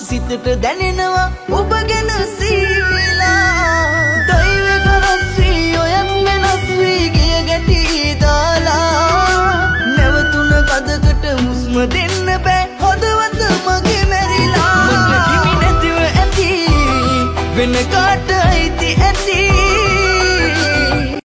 සිතට දැනෙනවා ඔබ ගැන සීලා දෛවය කරස්සී ඔයත් වෙනස් වී ගිය ගැටි දාලා නැවතුන කදකට මුස්ම දෙන්න බෑ හදවත මගේ මැරිලා මට හිමි නැතිව ඇති වෙන කාට අයිති ඇති